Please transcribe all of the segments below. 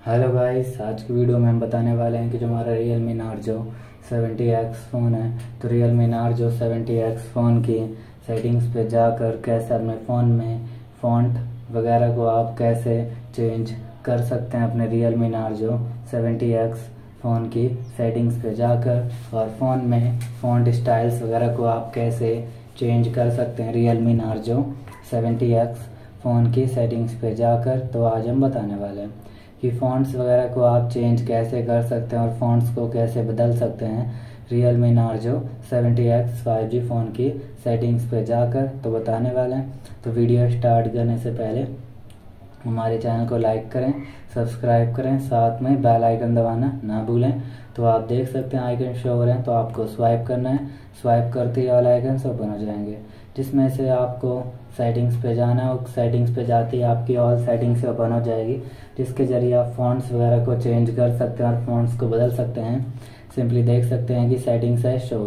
Hello guys, आज की video में हम बताने वाले हैं कि जो हमारा Realme Narzo 70X फ़ोन है, तो Realme Narzo 70X फ़ोन की सेटिंग्स पे जाकर कैसे अपने फ़ोन में फ़ॉन्ट वगैरह को आप कैसे चेंज कर सकते हैं अपने Realme Narzo 70X फ़ोन की सेटिंग्स पे जाकर, और फ़ोन में फ़ॉन्ट स्टाइल्स वगैरह को आप कैसे चेंज कर सकते हैं Realme Narzo 70X फ़ोन की सेटिंग्स पे जाकर। तो आज हम बताने वाले हैं कि फ़ॉन्ट्स वगैरह को आप चेंज कैसे कर सकते हैं और फ़ॉन्ट्स को कैसे बदल सकते हैं Realme Narzo 70X 5G phone की सेटिंग्स पे जाकर, तो बताने वाले हैं। तो वीडियो स्टार्ट करने से पहले हमारे चैनल को लाइक करें, सब्सक्राइब करें, साथ में बेल आइकन दबाना ना भूलें। तो आप देख सकते हैं आइकन शो हो रहे हैं, तो आपको स्वाइप करना है। स्वाइप करते ही ऑल आइकन ओपन हो जाएंगे, जिसमें से आपको सेटिंग्स पे जाना है और सेटिंग्स पे जाते ही आपकी ऑल सेटिंग्स ओपन हो जाएगी, जिसके ज़रिए आप फ़ॉन्ट्स वगैरह को चेंज कर सकते हैं और फ़ॉन्ट्स को बदल सकते हैं। सिंपली देख सकते हैं कि सेटिंग्स है शो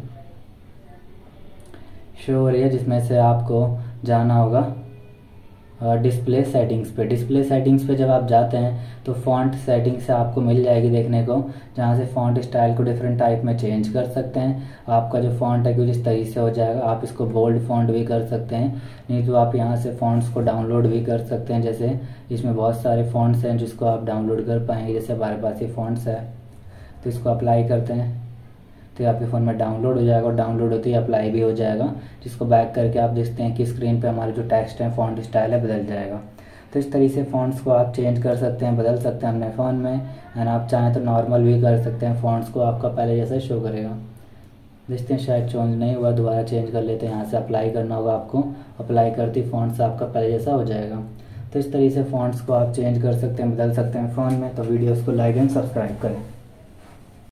हो रही है, जिसमें से आपको जाना होगा डिस्प्ले सेटिंग्स पे। डिस्प्ले सेटिंग्स पे जब आप जाते हैं तो फ़ॉन्ट सेटिंग्स आपको मिल जाएगी देखने को, जहाँ से फ़ॉन्ट स्टाइल को डिफरेंट टाइप में चेंज कर सकते हैं। आपका जो फ़ॉन्ट है कुछ इस तरीके से हो जाएगा। आप इसको बोल्ड फ़ॉन्ट भी कर सकते हैं, नहीं तो आप यहाँ से फ़ॉन्ट्स को डाउनलोड भी कर सकते हैं। जैसे इसमें बहुत सारे फ़ॉन्ट्स हैं जिसको आप डाउनलोड कर पाएंगे। जैसे हमारे पास ये फ़ॉन्ट्स है, तो इसको अप्लाई करते हैं तो ये आपके फ़ोन में डाउनलोड हो जाएगा, और डाउनलोड होते ही अप्लाई भी हो जाएगा, जिसको बैक करके आप देखते हैं कि स्क्रीन पे हमारे जो टेक्स्ट है, फ़ॉन्ट स्टाइल है, बदल जाएगा। तो इस तरीके से फ़ॉन्ट्स को आप चेंज कर सकते हैं, बदल सकते हैं अपने फ़ोन में। एंड आप चाहें तो नॉर्मल भी कर सकते हैं, फ़ॉन्ट्स को आपका पहले जैसा शो करेगा। देखते हैं शायद चेंज नहीं हुआ, दोबारा चेंज कर लेते हैं। यहाँ से अप्लाई करना होगा आपको, अप्लाई करते ही फ़ॉन्ट्स आपका पहले जैसा हो जाएगा। तो इस तरीके से फ़ॉन्ट्स को आप चेंज कर सकते हैं, बदल सकते हैं फ़ोन में। तो वीडियोज़ को लाइक एंड सब्सक्राइब करें।